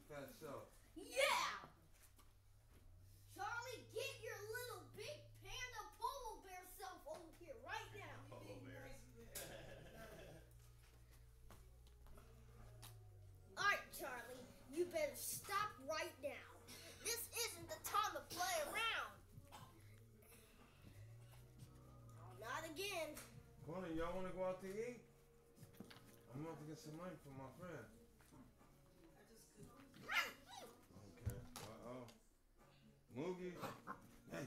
fat self. Yeah! Charlie, get your little big panda polar bear self over here right now. Polar bears. Alright, Charlie, you better stop right now. This isn't the time to play around. Oh, not again. Come on, y'all want to go out to eat? I'm about to get some money from my friend. Okay. Uh-oh. Moogie. Hey.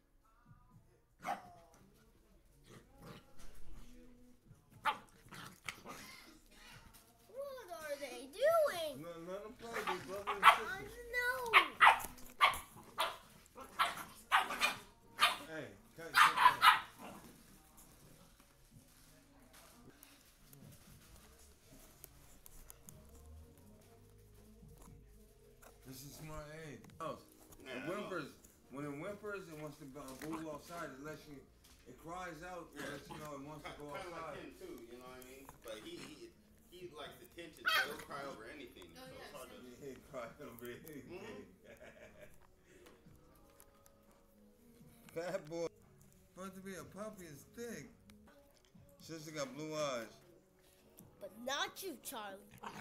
What are they doing? Let them play, these brothers and I sisters. know. Hey, cut that. This is smart aid. It whimpers. When it whimpers, it wants to move outside. It lets you. It cries out. It lets you know it wants to go Kind of like outside. him too, you know what I mean? But he likes attention, so he'll cry over anything. So it's hard to. He cried over anything. Fat boy. Supposed to be a puppy is thick. Sister got blue eyes. But not you, Charlie.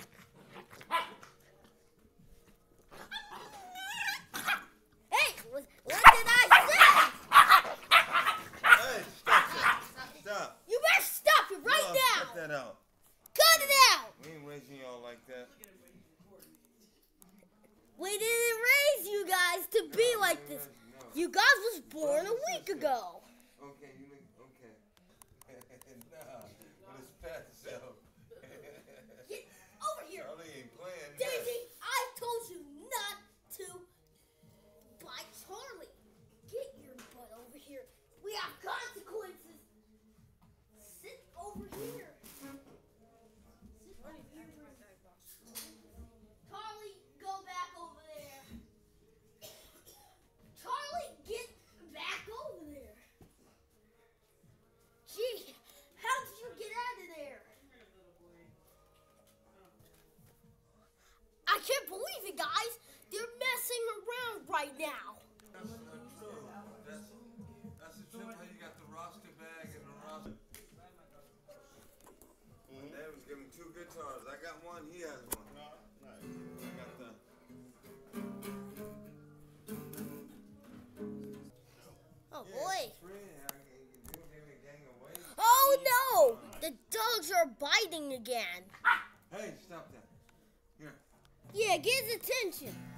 Hey, what did I say? Hey, stop that. Stop. You better stop it right No, now. cut that out. Cut it out. We ain't raising y'all like that. We didn't raise you guys to be like this. No. You guys was born a week ago. Okay, you look okay. Nah, but it's fat self. Get over here. Charlie ain't playing. Daisy, I told you not to bite Charlie. Get your butt over here. We have consequences. Sit over here. Sit right here. Charlie, go back over there. Charlie, get back over there. Gee, how did you get out of there? I can't believe it, guys. They're messing around right now. That's not true. That's the trip how you got the roster bag and the roster. Dad was giving 2 guitars. I got one, he has one. Nice. I got the. Oh Yeah, boy. it's free. You give me a gang away. Oh no! The dogs are biting again. Hey, stop that. Here. Yeah, get his attention.